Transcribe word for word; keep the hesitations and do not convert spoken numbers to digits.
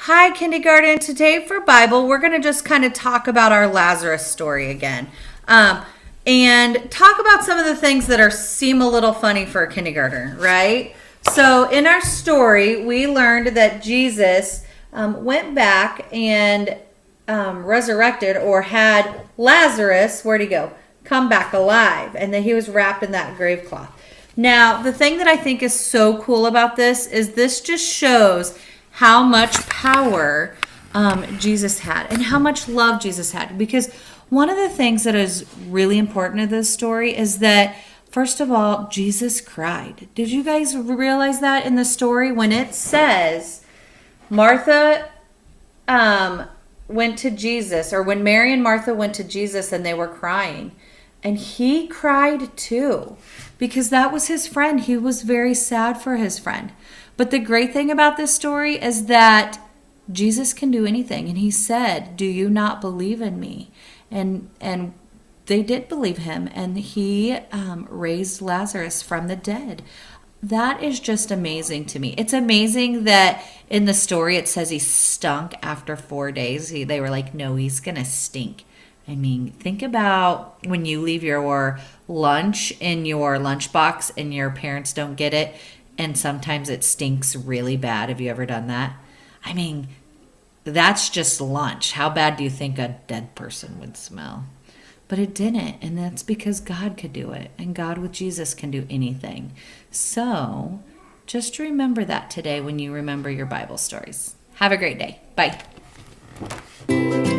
Hi, kindergarten. Today for Bible, we're going to just kind of talk about our Lazarus story again. Um, and talk about some of the things that are seem a little funny for a kindergartner, right? So in our story, we learned that Jesus um, went back and um, resurrected or had Lazarus, where'd he go? Come back alive. And that he was wrapped in that grave cloth. Now, the thing that I think is so cool about this is this just shows how much power um, Jesus had and how much love Jesus had. Because one of the things that is really important in this story is that, first of all, Jesus cried. Did you guys realize that in the story when it says Martha um, went to Jesus, or when Mary and Martha went to Jesus and they were crying, and he cried too, because that was his friend. He was very sad for his friend. But the great thing about this story is that Jesus can do anything. And he said, do you not believe in me? And and they did believe him. And he um, raised Lazarus from the dead. That is just amazing to me. It's amazing that in the story it says he stunk after four days. He, they were like, no, he's going to stink. I mean, think about when you leave your lunch in your lunchbox and your parents don't get it. And sometimes it stinks really bad. Have you ever done that? I mean, that's just lunch. How bad do you think a dead person would smell? But it didn't. And that's because God could do it. And God with Jesus can do anything. So just remember that today when you remember your Bible stories. Have a great day. Bye.